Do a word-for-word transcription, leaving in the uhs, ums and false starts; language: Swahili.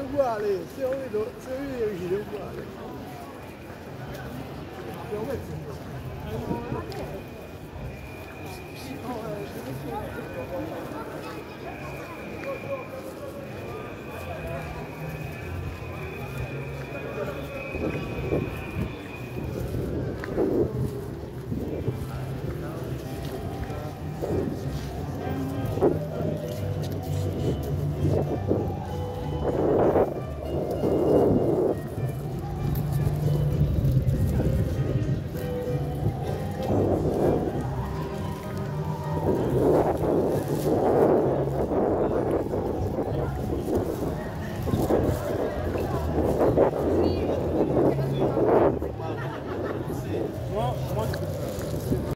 qua lì, se io vedo, se io vedo i giri uguali. Moi, moi,